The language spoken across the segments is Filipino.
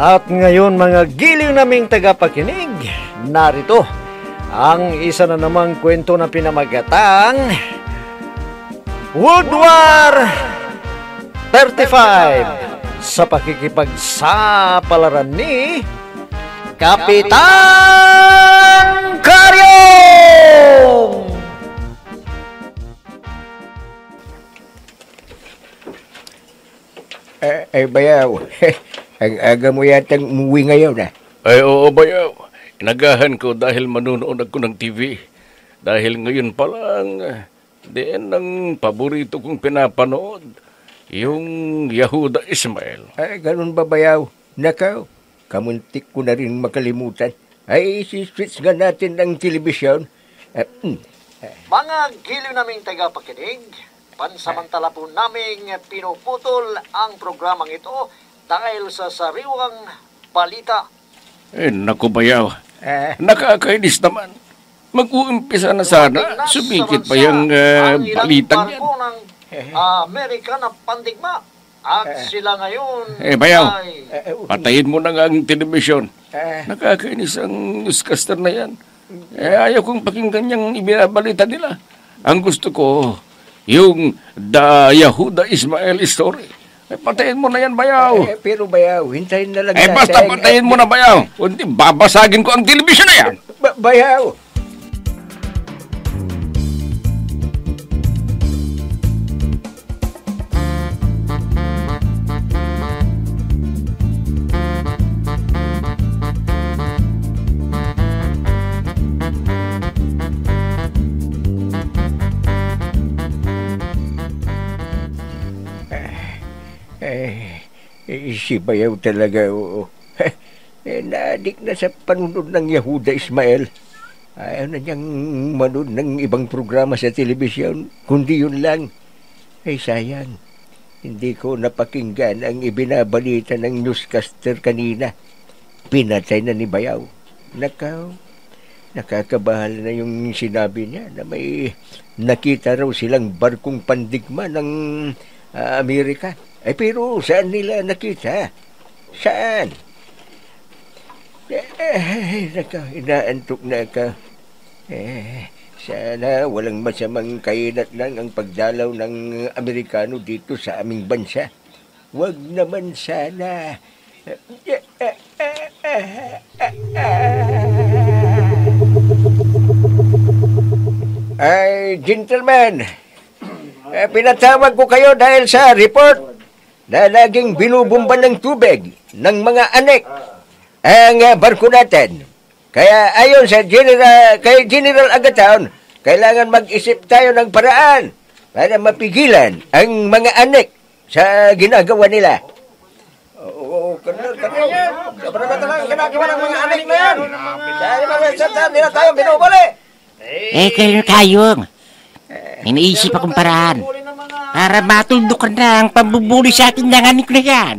At ngayon mga giliw naming tagapakinig, narito ang isa na namang kwento na pinamagatang World War 35 sa pakikipagsapalaran ni Kapitan Karyong! Bayaw, ang aga mo yatang umuwi ngayon, ha? Ay, oo, Bayaw. Inagahan ko dahil manunood ako ng TV. Dahil ngayon pa lang, diyan ang paborito kong pinapanood, yung Yahuda Ismail. Ay, ganun ba, Bayaw? Nakaw, kamuntik ko na rin makalimutan. Ay, switch nga natin ang telebisyon. Mga giliw naming tagapakinig, pansamantala po naming pinuputol ang programang ito dahil sa sariwang balita. Naku, Bayaw. Nakakainis naman. Mag-uumpisa na sana. Sumikit pa yung balitang yan. Ng Amerika na pandigma. At sila ngayon Bayaw, patayin mo na nga ang telebisyon. Nakakainis ang newscaster na yan. Ayaw kong pakinggan yung ibinabalita nila. Ang gusto ko, yung The Yahuda Ismail story. Patayin mo na yan, Bayaw. Pero Bayaw, hintayin na lang natin. Basta patayin mo na, Bayaw. Kundi babasagin ko ang telebisyon na yan. Bayaw! Si Bayaw talaga, oo. Naadik na sa panunod ng Yahuda Ismail. Ayaw na niyang manood ng ibang programa sa telebisyon, kundi yun lang. Ay, sayang. Hindi ko napakinggan ang ibinabalita ng newscaster kanina. Pinatay na ni Bayaw. Nakakabahala na yung sinabi niya na may nakita raw silang barkong pandigma ng Amerika. Ay, pero saan nila nakita? Saan? Inaantok na ka. Sana walang masamang kainat lang ang pagdalaw ng Amerikano dito sa aming bansa. Wag naman sana. Ay, gentlemen, pinatawag ko kayo dahil sa report na laging binubumba ng tubig ng mga anek ang barko natin. Kaya ayon sa kay General Agatown, kailangan mag-isip tayo ng paraan para mapigilan ang mga anek sa ginagawa nila. Oo, kinagawa ng mga anek na yan. Saan nila tayo binubali? Kayong, iniisip akong paraan para matuldukan na ang pambubuli sa atin ng anik na yan.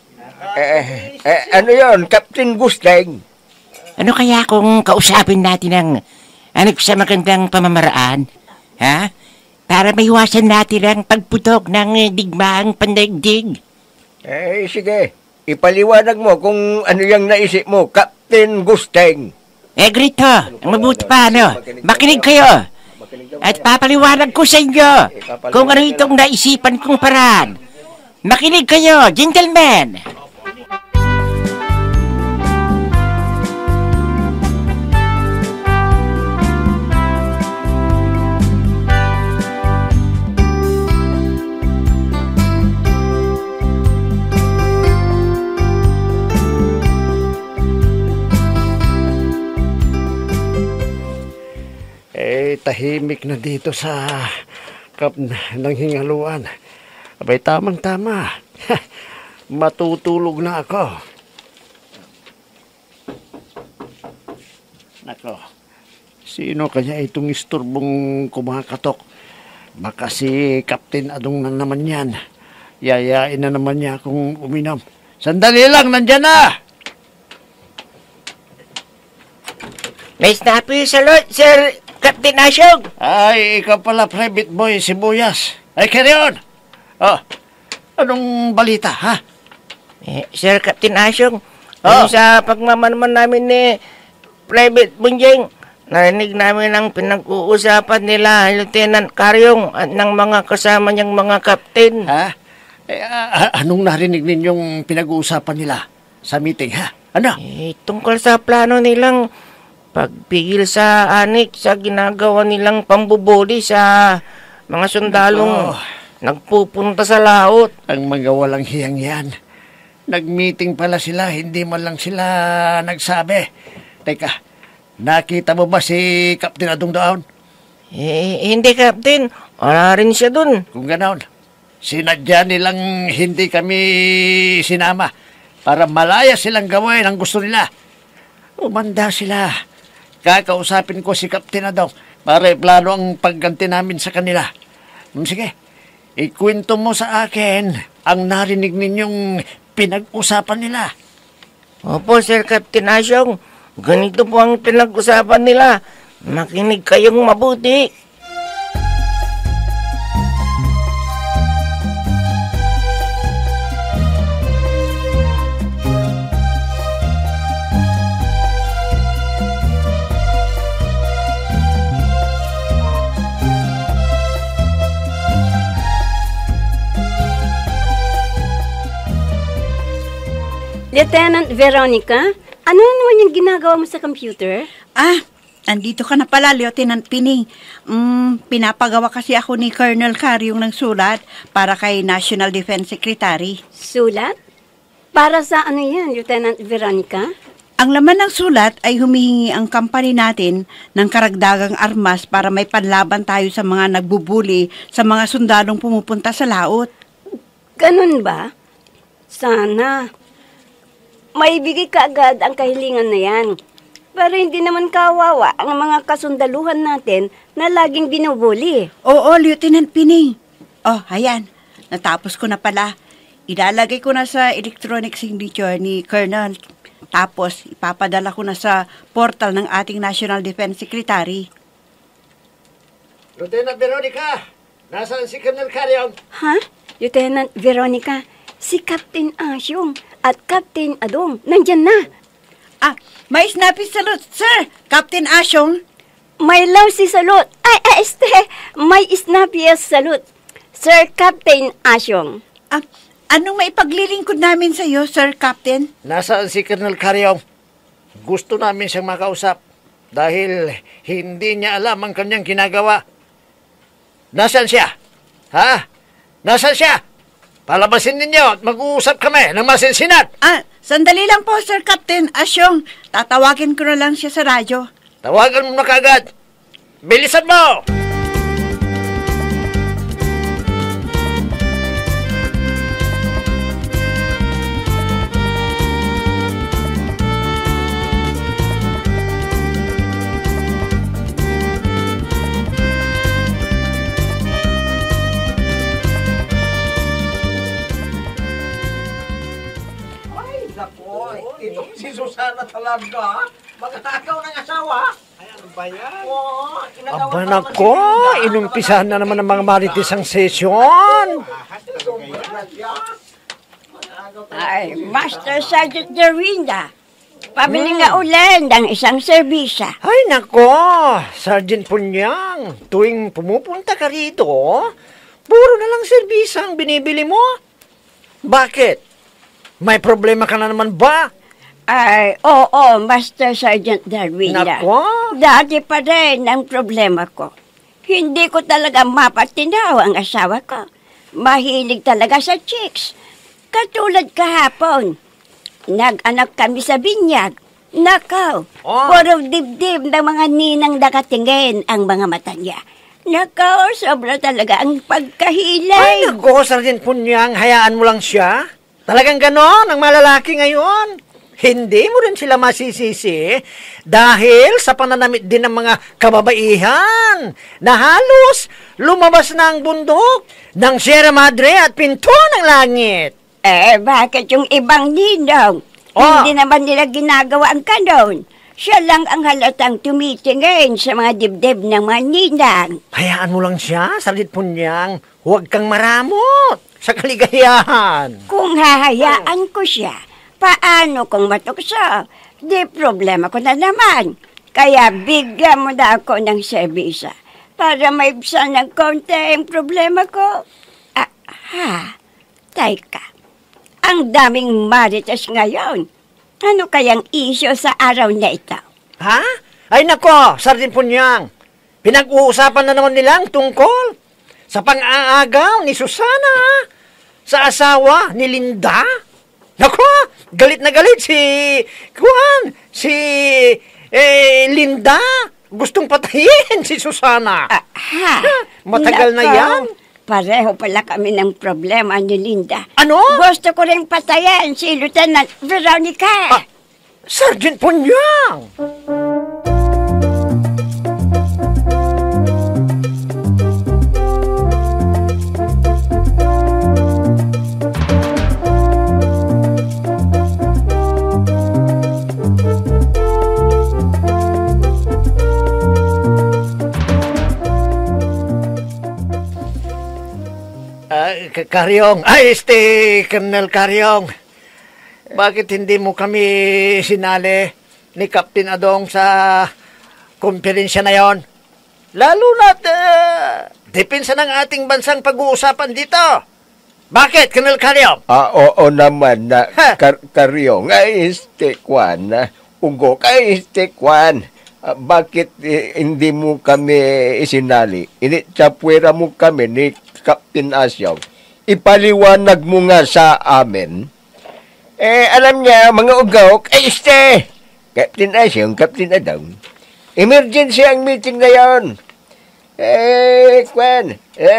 Ano yon, Captain Gusteng? Ano kaya kung kausapin natin ang anik sa magandang pamamaraan? Ha? Para maiwasan natin ang pagputok ng digmaang pandaigdig. Sige. Ipaliwanag mo kung ano yung naisip mo, Captain Gusteng. Grito, ang mabuti pa, makinig kayo. At papaliwanag ko sa inyo kung ano itong naisipan kong paraan. Makinig kayo, gentlemen! Tahimik na dito sa kap ng hingaluan. Abay, tamang-tama. Matutulog na ako. Nako, sino kaya itong isturbong kumakatok? Baka si Captain Adong na naman yan. Yayain na naman niya akong uminom. Sandali lang, nandyan na! May snappy salute, Sir Captain Asyong. Ay, ikaw pala, Private Boy Sibuyas. Ay, carry on! Oh, anong balita, ha? Sir Captain Asyong, Yung sa pagmamanaman namin ni Private Bunjing, narinig namin ang pinag-uusapan nila, Lieutenant Karyong at ng mga kasama niyang mga kapten. Ha? Anong narinig ninyong pinag-uusapan nila sa meeting, ha? Ano? Tungkol sa plano nilang pagpigil sa anik sa ginagawa nilang pambubuli sa mga sundalong nagpupunta sa laot. Ang mga walang hiyang yan. Nag-meeting pala sila, hindi man lang sila nagsabi. Teka, nakita mo ba si Captain Adong doon? Hindi, Captain. Wala rin siya dun. Kung ganoon, sinadya nilang hindi kami sinama para malaya silang gawin ang gusto nila. Umanda sila. Kakausapin ko si Captain Adong para iplano ang pagganti namin sa kanila. Sige, ikwento mo sa akin ang narinig ninyong pinag-usapan nila. Opo, Sir Captain Asyong. Ganito po ang pinag-usapan nila. Makinig kayong mabuti. Lieutenant Veronica, ano naman yung ginagawa mo sa computer? Andito ka na pala, Lieutenant Pining. Pinapagawa kasi ako ni Colonel Karyong ng sulat para kay National Defense Secretary. Sulat? Para sa ano yan, Lieutenant Veronica? Ang laman ng sulat ay humihingi ang company natin ng karagdagang armas para may panlaban tayo sa mga nagbubuli sa mga sundalong pumupunta sa laot. Ganun ba? Sana. Maibigay ka agad ang kahilingan na yan. Para hindi naman kawawa ang mga kasundaluhan natin na laging binubuli. Oo, Lieutenant Pining. Ayan. Natapos ko na pala. Ilalagay ko na sa electronic signature ni Colonel. Tapos, ipapadala ko na sa portal ng ating National Defense Secretary. Lieutenant Veronica, nasaan si Colonel Karyong? Ha? Lieutenant Veronica, si Captain Asyong at Captain Adong nandyan na. May snappy salute, sir! Captain Asyong. May lousy salute. May snappy salute. Sir Captain Asyong. Anong maipaglilingkod namin sa iyo, Sir Captain? Nasaan si Colonel Karyong? Gusto namin siyang makausap dahil hindi niya alam ang kanyang ginagawa. Nasaan siya? Ha? Nasaan siya? Palabasin ninyo at mag-uusap kami ng masinsinat. Sandali lang po, Sir Captain Asyong. Tatawagin ko na lang siya sa radyo. Tawagan mo na kagad. Bilisan mo! Si Susana talaga, magkatakaw ng asawa. Ano ba yan? Aba nako, inumpisahan na naman ang mga maritisang sesyon. Ay, Master Sergeant Derwinda, pabili nga ulan ng isang serbisya. Ay nako, Sergeant Punyang, tuwing pumupunta ka rito, puro na lang serbisa ang binibili mo. Bakit? May problema ka na naman ba? Ay, oo, Master Sergeant Derwinda. Nako? Dati pa rin ang problema ko. Hindi ko talaga mapatinaw ang asawa ko. Mahilig talaga sa chicks. Katulad kahapon. Nag-anak kami sa binyag. Nakaw, puro dibdib ng mga ninang nakatingin ang mga mata niya. Nakaw, sobra talaga ang pagkahilay. Ay nako, Sergeant Punyang, hayaan mo lang siya. Talagang ganon ang malalaki ngayon. Hindi mo rin sila masisisi dahil sa pananamit din ng mga kababaihan na halos lumabas na ang bundok ng Sierra Madre at pinto ng langit. Bakit yung ibang ninong? Hindi naman nila ginagawa ang kanon. Siya lang ang halatang tumitingin sa mga dibdib ng mga ninang. Hayaan mo lang siya, Sergeant Punyang. Huwag kang maramot sa kaligayahan. Kung hahayaan ko siya, Paano kung matukso? Di problema ko na naman. Kaya bigyan mo na ako ng serbisa para maibsan ng konti ang problema ko. Teka. Ang daming marites ngayon. Ano kayang isyo sa araw na ito? Ha? Ay nako, Sardin Punyang. Pinag-uusapan na naman nilang tungkol sa pang-aagaw ni Susana sa asawa ni Linda. Nako, galit na galit si Linda. Gustong patayin si Susana. Matagal na Nako, yan. Pareho pala kami ng problema ni Linda. Ano? Gusto ko rin patayin si Lieutenant Veronica. Sergeant Punyang! Karyong, Colonel Karyong, bakit hindi mo kami sinali ni Captain Adong sa konferensya na yon? Lalo na't depensa ng ating bansang pag-uusapan dito. Bakit, Colonel Karyong? Oo naman na Karyong. Kwan. Ugo, Kwan. Bakit hindi mo kami isinali? Initsapwera mo kami ni Captain Asyong. Ipaliwanag mo nga sa amin. Alam niya, mga ugaw, Captain Asyong, Captain Adong. Emergency ang meeting na yon. Kwan.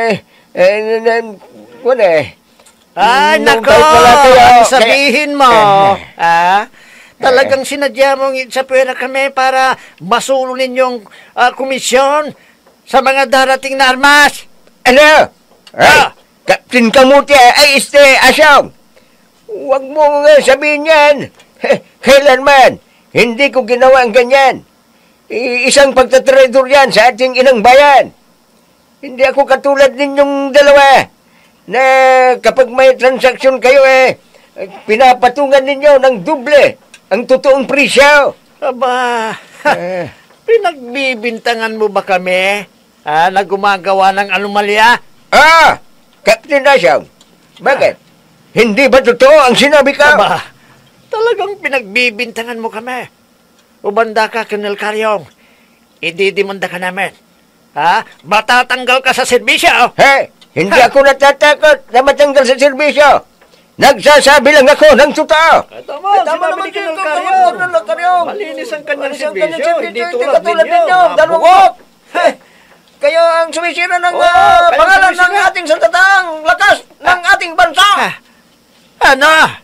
Ay, nako, ang sabihin mo, talagang sinadya mong itsapwera kami para masulo ninyong komisyon sa mga darating na armas. Ano? Captain Kamuti, Asyong. Huwag mo nga sabihin yan. Kailanman, hindi ko ginawa ang ganyan. Isang pagtatraidor yan sa ating inang bayan. Hindi ako katulad ninyong dalawa na kapag may transaksyon kayo pinapatungan ninyo ng duble ang totoong presyo. Aba, pinagbibintangan mo ba kami na gumagawa ng anomalya? Captain Asyong, bakit? Hindi ba totoo ang sinabi ko? Aba, talagang pinagbibintangan mo kami. Ubanda ka, Colonel Karyong. Ididimanda ka namin. Matatanggal ka sa serbisyo. Hindi ako natatakot na matanggal sa serbisyo. Nagsasabi lang ako ng totoo. Tama naman ni Colonel Karyong. Malinis ang kanyang serbisyo. Hindi tulad ninyo. Dalawang kayo ang sumisira ng pangalan ng ating sandatahang lakas ng ating bansa. Ano?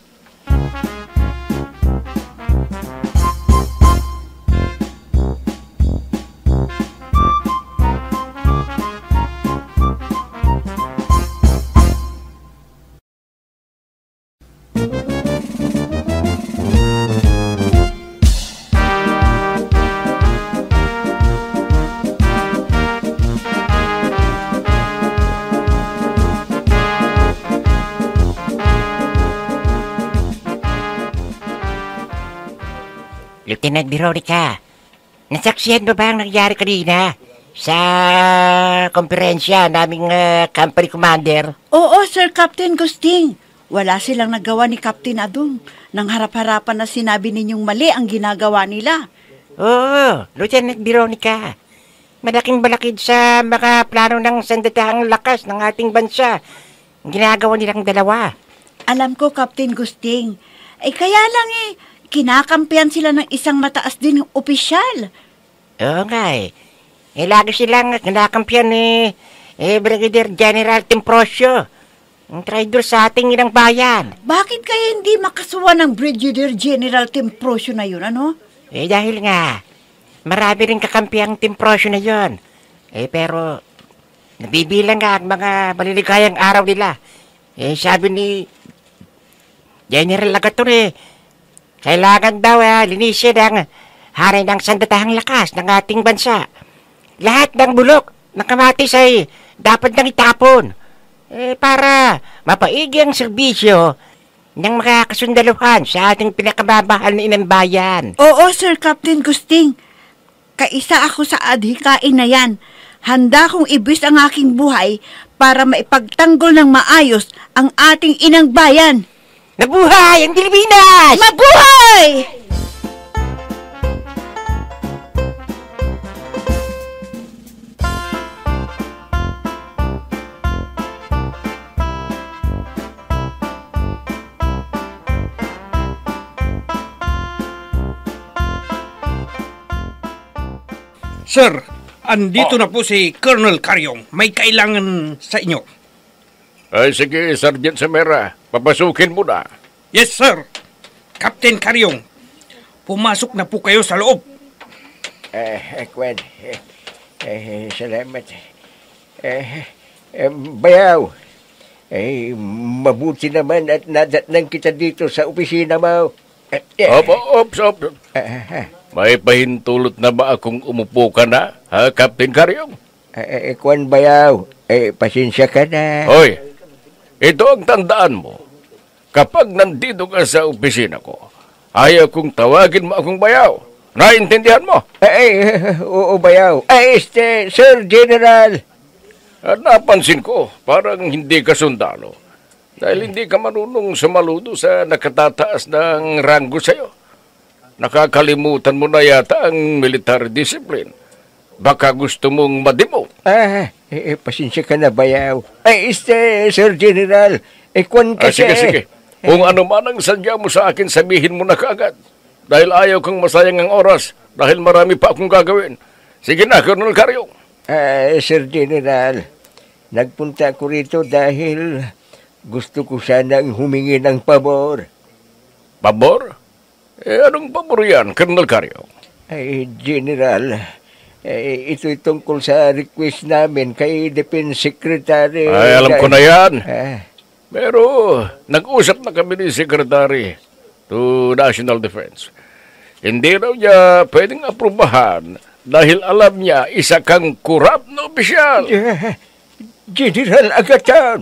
Lieutenant Veronica, nasaksihan mo ba ang nangyari kanina sa komperensya naming company commander? Oo, Sir Captain Gusting. Wala silang nagawa ni Captain Adong. Nang harap-harapan na sinabi ninyong mali ang ginagawa nila. Oo, Lieutenant Veronica. Malaking balakid sa mga plano ng sandatahang lakas ng ating bansa. Ang ginagawa nilang dalawa. Alam ko, Captain Gusting. Kaya lang kinakampihan sila ng isang mataas din ng opisyal. Oo nga lagi silang kinakampihan ni Brigadier General Temprosio, ang traidor sa ating inang bayan. Bakit kaya hindi makasuwa ng Brigadier General Temprosio na yun, ano? Dahil nga, marami rin kakampiyang Temprosio na yun. Pero, nabibilang nga ang mga maliligayang araw nila. Sabi ni General Agaton kailangan daw linisin ang hari ng sandatahang lakas ng ating bansa. Lahat ng bulok na kamatis ay dapat nang itapon para mapaigi ang serbisyo ng mga kasundaluhan sa ating pinakamamahal na inang bayan. Oo, Sir Captain Gusting. Kaisa ako sa adhikain na yan. Handa kong ibis ang aking buhay para maipagtanggol ng maayos ang ating inang bayan. Nabuhay ang Pilipinas! Mabuhay! Sir, andito na po si Colonel Karyong. May kailangan sa inyo. Ay, sige, Sergeant Samera. Papasukin mo na. Yes, sir. Captain Karyong, pumasok na po kayo sa loob. Kwan, salamat. Bayaw, mabuti naman at nadatnan kita dito sa opisina mo. Ops. May pahintulot na ba akong umupo ka na, ha, Captain Karyong? Kwan, Bayaw, pasensya ka na. Hoy, ito ang tandaan mo. Kapag nandito ka sa opisina ko, ayaw kong tawagin mo akong Bayaw. Naintindihan mo? Oo, Bayaw. Sir General. At napansin ko, parang hindi ka sundalo. Dahil hindi ka marunong sumaludo sa nakatataas ng ranggo sa'yo. Nakakalimutan mo na yata ang military discipline. Baka gusto mong mademo. Pasensya ka na, Bayaw. Sir General, kwan kasi... Sige. Kung ano man ang sadya mo sa akin, sabihin mo na kaagad. Dahil ayaw kong masayang ang oras. Dahil marami pa akong gagawin. Sige na, Colonel Karyong. Sir General, nagpunta ko rito dahil gusto ko sanang humingi ng pabor. Pabor? Anong pabor yan, Colonel Karyong? General, ito'y tungkol sa request namin kay Defense Secretary. Ay, alam ko na yan. Pero, nag-usap na kami ni Secretary to National Defense. Hindi raw niya pwedeng aprubahan dahil alam niya isa kang corrupt na opisyal. General Agatan!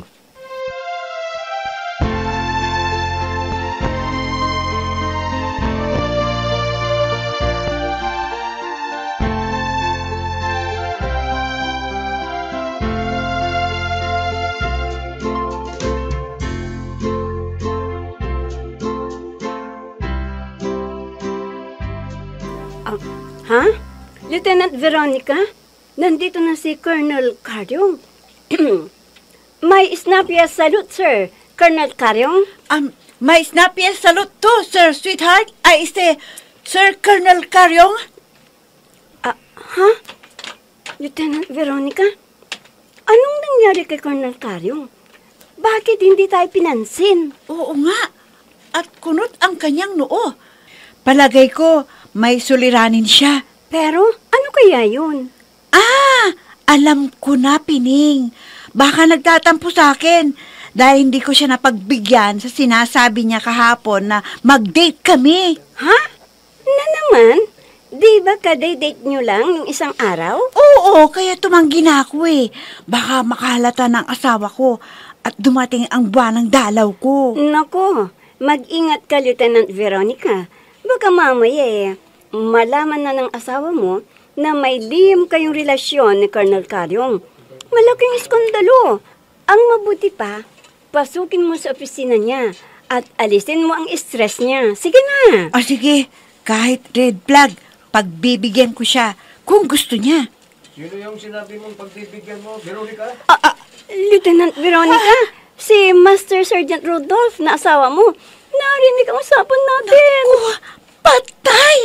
Ha? Lieutenant Veronica? Nandito na si Colonel Karyong. May snappy salute, sir. Colonel Karyong? May snappy salute to, Sir Sweetheart. Sir Colonel Karyong? Ha? Lieutenant Veronica? Anong nangyari kay Colonel Karyong? Bakit hindi tayo pinansin? Oo nga. At kunot ang kanyang noo. Palagay ko, may suliranin siya. Pero, ano kaya yun? Alam ko na, Pining. Baka nagtatampo sa akin dahil hindi ko siya napagbigyan sa sinasabi niya kahapon na mag-date kami. Ha? Na naman? Di ba kada-date nyo lang yung isang araw? Oo, kaya tumanggi na ako eh. Baka makahalata ng asawa ko at dumating ang buwan ng dalaw ko. Nako, mag-ingat ka, Lieutenant Veronica. Baka mamaya malaman na ng asawa mo na may lihim kayong relasyon ni Colonel Karyong. Malaking iskandalo. Ang mabuti pa, pasukin mo sa opisina niya at alisin mo ang stress niya. Sige na. Sige, kahit red flag, pagbibigyan ko siya kung gusto niya. Sino yung sinabi mong pagbibigyan mo, Veronica? Lieutenant Veronica, si Master Sergeant Rodolph na asawa mo. Narinig ang usapan natin. Naku, patay!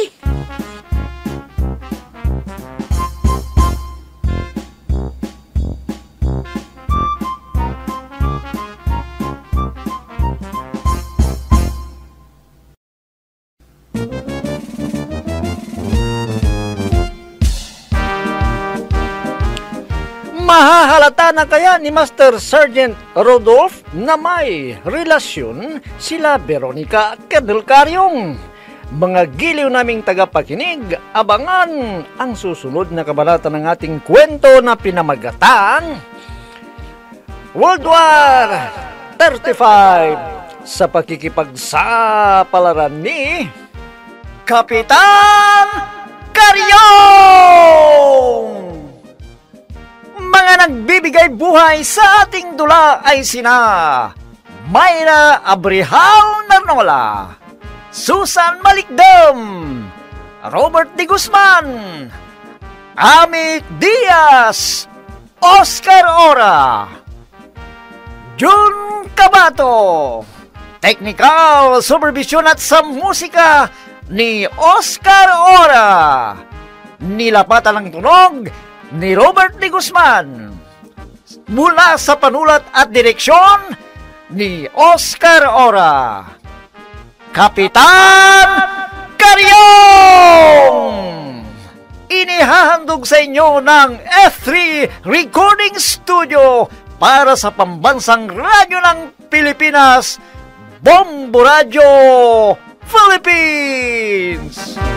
Mahahalata na kaya ni Master Sergeant Rodolph na may relasyon sila Veronica at Colonel Karyong? Mga giliw naming tagapakinig, abangan ang susunod na kabanata ng ating kwento na pinamagatan World War 35 sa pakikipagsapalaran ni Kapitan Karyong! Mga nagbibigay buhay sa ating dula ay sina Mayra Abrihal Narnola, Susan Malikdam, Robert D. Guzman, Amit Diaz, Oscar Ora, Jun Cabato, Technical Supervision at sa musika ni Oscar Ora, nilapatan ng tunog ni Robert D. Guzman, mula sa panulat at direksyon ni Oscar Ora, Kapitan Karyong! Inihahandog sa inyo ng F3 Recording Studio para sa pambansang radyo ng Pilipinas, Bombo Radio Philippines!